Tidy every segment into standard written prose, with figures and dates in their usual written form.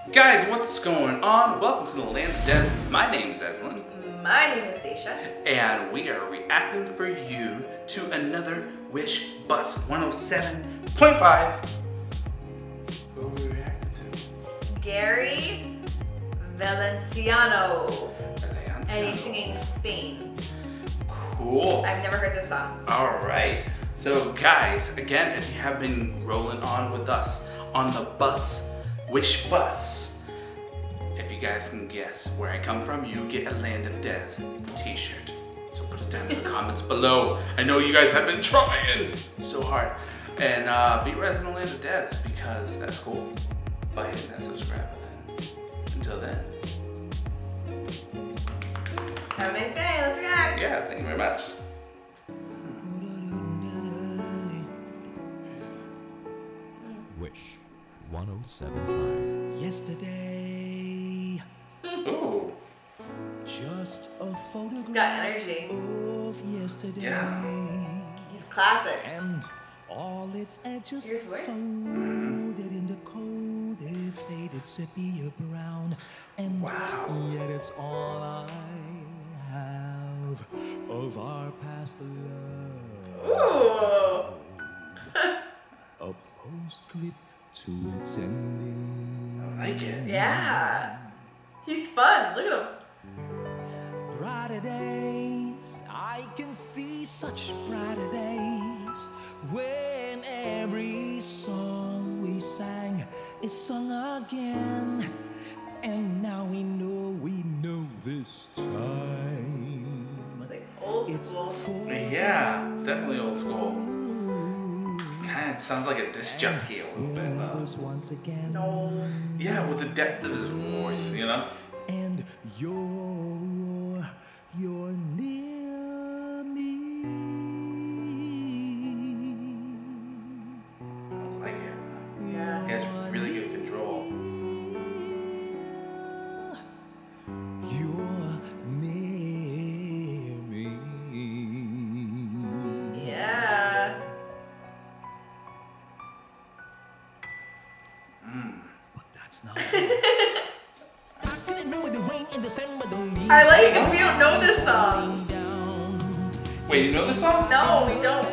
Guys, what's going on? Welcome to the Land of Des. My name is Eslin. My name is Daisha. And we are reacting for you to another Wish Bus 107.5. Who are we reacting to? Gary Valenciano. Valenciano. And he's singing Spain. Cool. I've never heard this song. Alright. So guys, again, if you have been rolling on with us on the bus, Wish Bus, if you guys can guess where I come from, you get a Land of Des t-shirt. So put it down in the comments below. I know you guys have been trying so hard. And be resident of Land of Des because that's cool. By hitting that subscribe button. Until then. Have a nice day. Let's react. Yeah, thank you very much. Wish 107.5. Yesterday, Ooh. just a photograph He's got energy. of yesterday. Yeah. He's classic. And all its edges Here's voice. folded into coated, faded sepia brown. And Wow. yet it's all I have of our past love. Ooh. A postscript to its ending. I like it. Yeah. He's fun. Look at him. Brighter days, I can see such brighter days when every song we sang is sung again. And now we know this time. It's like old It's school. for Yeah, definitely old school. Kind of sounds like a disc jockey a little bit, though. us once again. No. Yeah, with the depth of his voice, you know? And you're near me. I like it. Yeah. He has really good control. You're near me. Yeah. But that's not. I can remember the rain in December. I like it. We don't know this song. Wait, you know this song? No, we don't.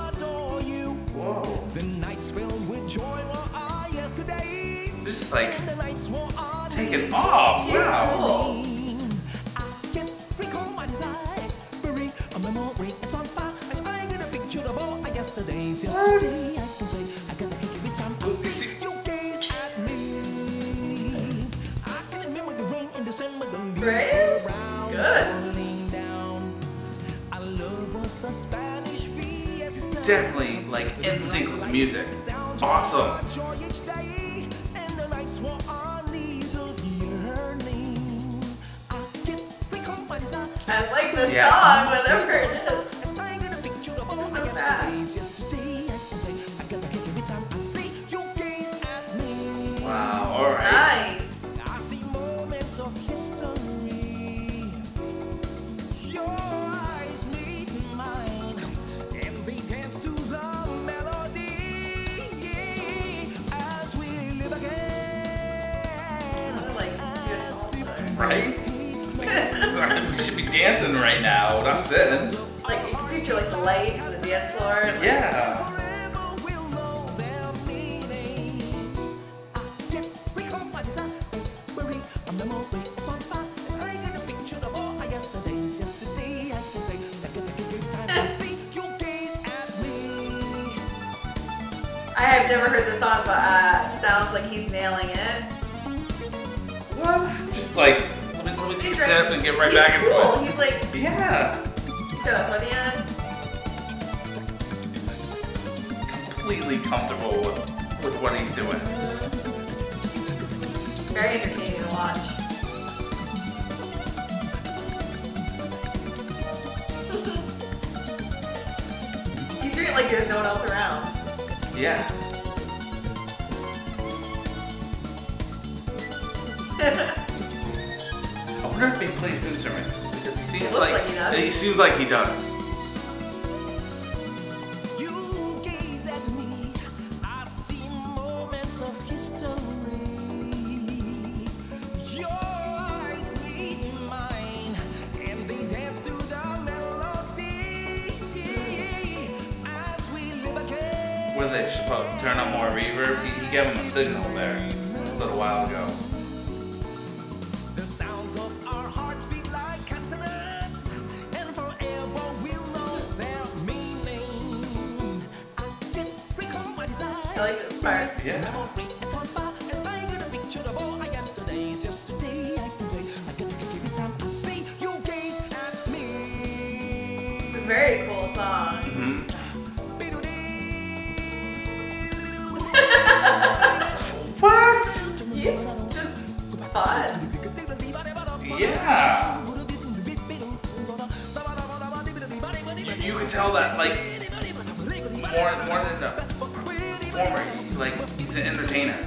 Whoa. The nights filled with joy were our yesterdays. This is like The nights were our taking off. He's Wow. cool. I can recall my desire. A memory is on fire. And I get a picture of all our yesterdays. Yesterday, I can say, I gotta kick every time I see you gaze at me. I can remember the rain in December. The leaves Right? were brown, Good. falling down. Our love was a Spanish fiesta. Definitely like in sync with the music. Awesome. I like this Yeah. song, whatever it is. So fast. Wow, alright. Nice. I see moments of history. Your eyes meet mine, and they dance to the melody as we live again. I like this Right? We should be dancing right now, not sitting. Like you can picture like the lights and the dance floor. And, like, Yeah. Forever we'll know their meaning. I can't recall my desire. Worry, a memory, it's on fire. And I get a picture of all our yesterdays. Yesterday, I can say, I get a good time to see you gaze at me. I have never heard this song, but sounds like he's nailing it. What? Just like, let me take a step and get right He's back into cool. it. He's like, Yeah. he's got a hoodie on. Completely comfortable with what he's doing. Very entertaining to watch. He's doing it like there's no one else around. Yeah. I wonder if he plays instruments because he seems looks like he does. he seems like he does. You gaze at me, I see moments of history. what did they just turn on more reverb? He gave him a signal there a little while ago. The sounds of our hearts beat like castanets, and forever we'll know their meaning. I can recall my desire. I like this part. Yeah. Memory, it's on fire, and I get a picture of all I yesterday's yesterday. I can say, I get to kick every time I see you gaze at me. It's a very cool song. What? He's just fun. Yeah. You can tell that like more than the performer, like he's an entertainer.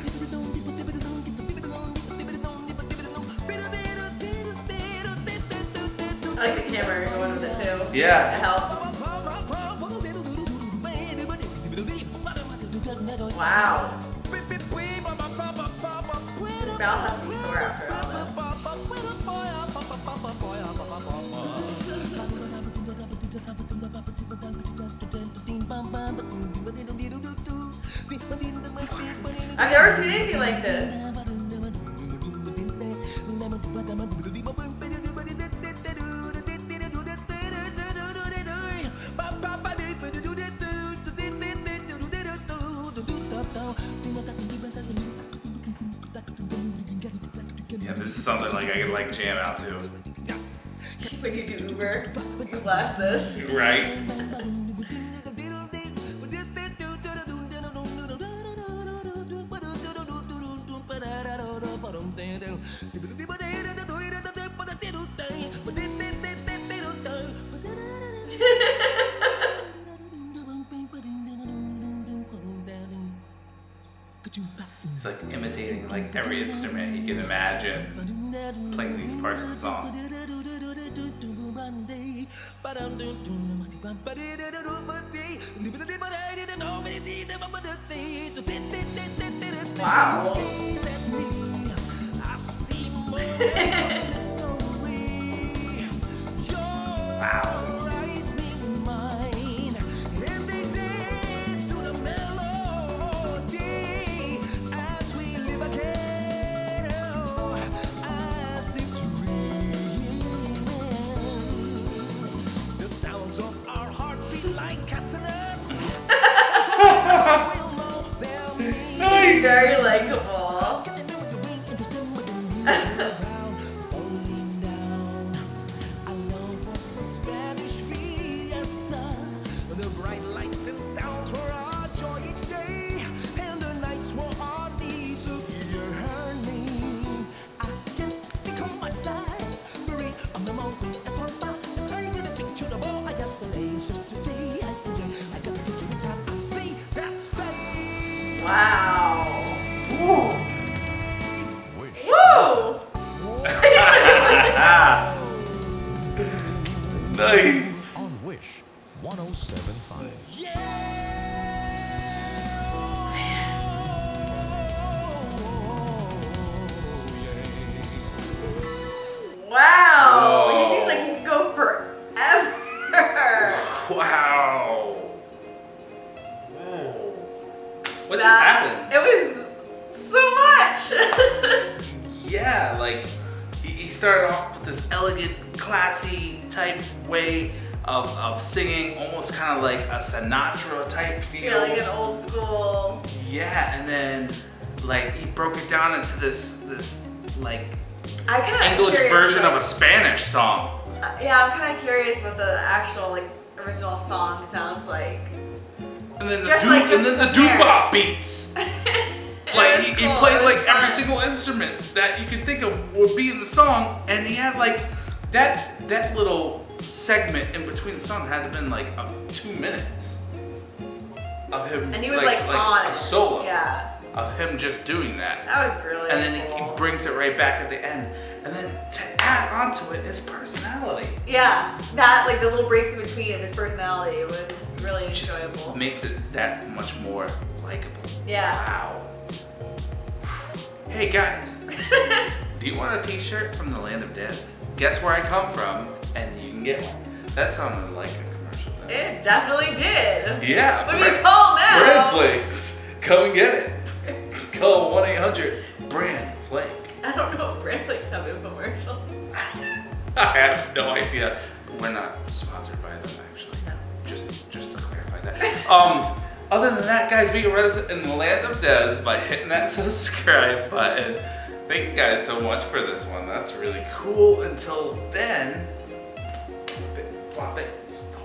I like the camera going with it too. Yeah. It helps. Wow. His mouth has to be sore after all this. I've never seen anything like this. Yeah, this is something like I could like jam out to. When you do Uber, you blast this. Right? He's like imitating like every instrument you can imagine, playing these parts of the song. Wow. Wow. Nice. Very likable. The bright lights and sounds were our joy each day, and the nights were our need to hear her name. I can recall my desire, buried a memory that's on fire, and I get a picture of all I yesterday's yesterday. I got to think every time I see that space. Wow. Wish. Woo! Nice. On Wish 1075. Wow. Whoa. He seems like he could go forever. Wow. Whoa. What just That- happened? It was so much. Yeah, like he started off with this elegant, classy type way of singing, almost kind of like a Sinatra type feel. Yeah, like an old school. Yeah, and then like he broke it down into this like I kind of English version of a Spanish song. Yeah, I'm kind of curious what the actual like original song sounds like. And then Just the compare. doo-bop beats. Like he cool. played It like was every fun. single instrument that you could think of would be in the song, and he had like that little segment in between the song had to have been like 2 minutes of him. And he was like on a it. solo. Yeah. Of him just doing that. That was really And then cool. he brings it right back at the end. And then to add onto it is personality. Yeah, that like the little breaks in between of his personality was really Just enjoyable. makes it that much more likable. Yeah. Wow. Hey guys, do you want a t-shirt from the land of Dez? Guess where I come from, and you can get one. That sounded like a commercial. It definitely did. Yeah. What do you call next? now. Bran Flakes. Come and get it. Call 1-800 Flake. I don't know if Bran Flakes have infomercial. I have no idea. We're not sponsored by them, actually. No. Just to clarify that. Other than that, guys, be a resident in the land of Des by hitting that subscribe button. Thank you guys so much for this one. That's really cool. Until then, flop it.